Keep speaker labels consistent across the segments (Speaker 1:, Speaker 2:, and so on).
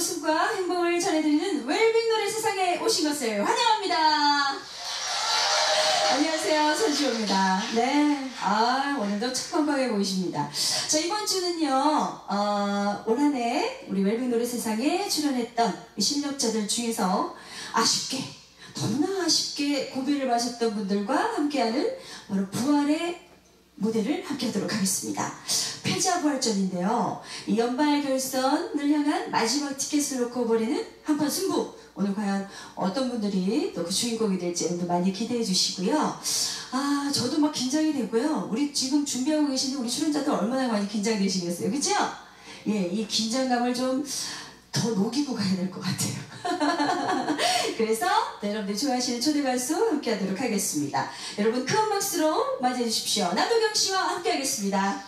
Speaker 1: 웃음과 행복을 전해드리는 웰빙 노래 세상에 오신 것을 환영합니다. 안녕하세요, 손지호입니다. 네, 오늘도 착건하게 보이십니다. 자, 이번 주는요, 올 한 해 우리 웰빙 노래 세상에 출연했던 실력자들 중에서 아쉽게, 너무나 아쉽게 고비를 마셨던 분들과 함께하는 바로 부활의 무대를 함께하도록 하겠습니다. 패자부활전인데요. 이 연말 결선을 향한 마지막 티켓을 놓고 벌이는 한판 승부. 오늘 과연 어떤 분들이 또 그 주인공이 될지 여러분들 많이 기대해 주시고요. 저도 막 긴장이 되고요. 우리 지금 준비하고 계시는 우리 출연자들 얼마나 많이 긴장되시겠어요. 그죠? 예, 이 긴장감을 좀 더 녹이고 가야 될 것 같아요. 그래서 여러분들 좋아하시는 초대 가수 함께 하도록 하겠습니다. 여러분 큰 박수로 맞이해 주십시오. 남도경 씨와 함께 하겠습니다.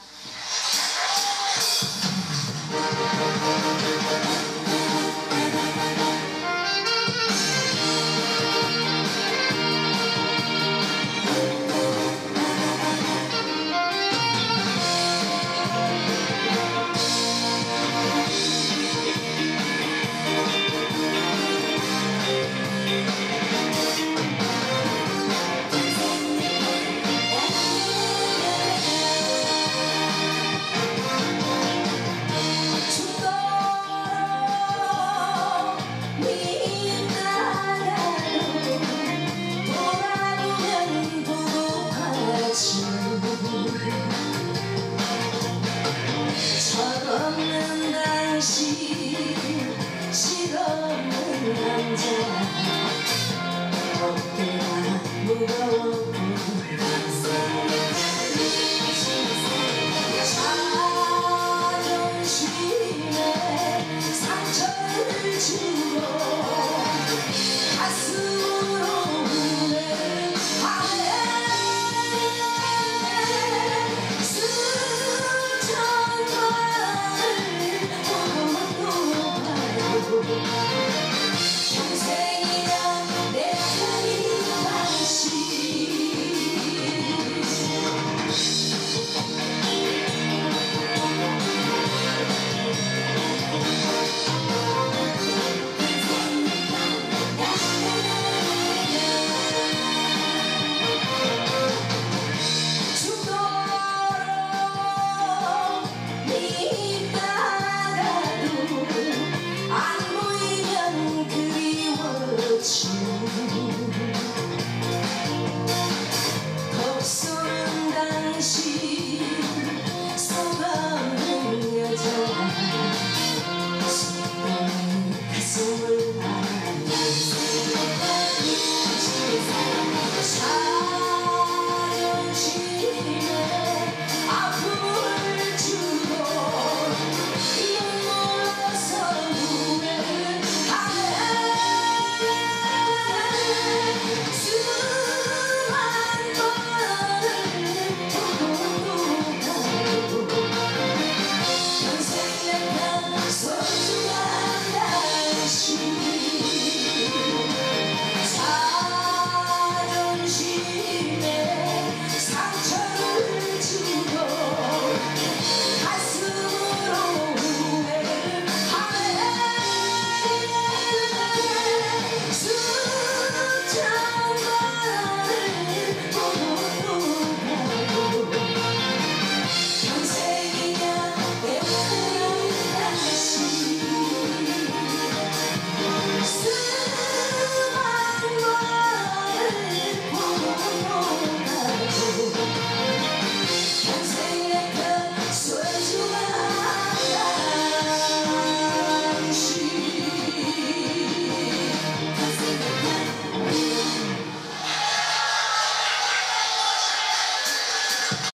Speaker 1: 철없는 당신, 실없는 남자, 어깨가 무거워